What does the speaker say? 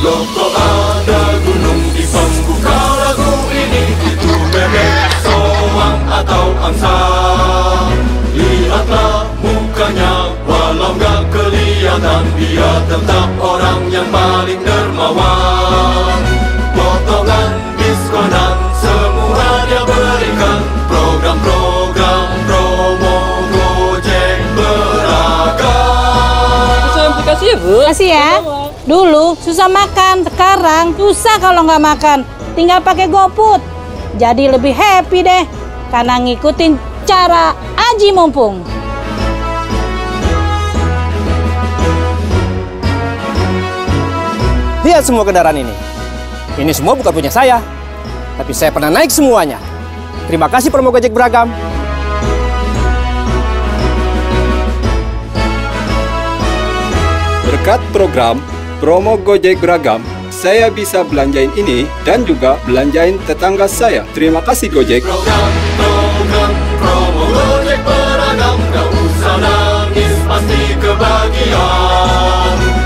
Loh kok ada gunung di pembuka lagu ini? Itu bebek, soang atau angsa? Lihatlah mukanya, walau gak kelihatan, dia tetap orang yang paling dermawan. Potongan diskonan semua dia berikan, program-program promo Gojek beragam. Terima kasih ya Bu. Kasih ya. Dulu susah makan, sekarang susah kalau nggak makan. Tinggal pakai GoFood. Jadi lebih happy deh, karena ngikutin cara Aji Mumpung. Lihat semua kendaraan ini. Ini semua bukan punya saya, tapi saya pernah naik semuanya. Terima kasih promo Gojek Beragam. Berkat program promo Gojek Beragam, saya bisa belanjain ini dan juga belanjain tetangga saya. Terima kasih Gojek. Program promo Gojek Beragam, gak usah nangis, pasti kebahagiaan.